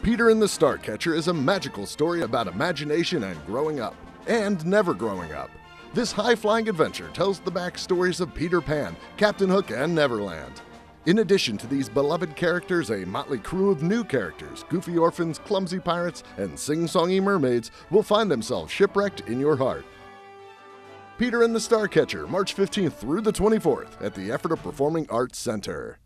Peter and the Starcatcher is a magical story about imagination and growing up, and never growing up. This high-flying adventure tells the backstories of Peter Pan, Captain Hook, and Neverland. In addition to these beloved characters, a motley crew of new characters, goofy orphans, clumsy pirates, and sing-songy mermaids will find themselves shipwrecked in your heart. Peter and the Starcatcher, March 15th through the 24th at the Ephrata Performing Arts Center.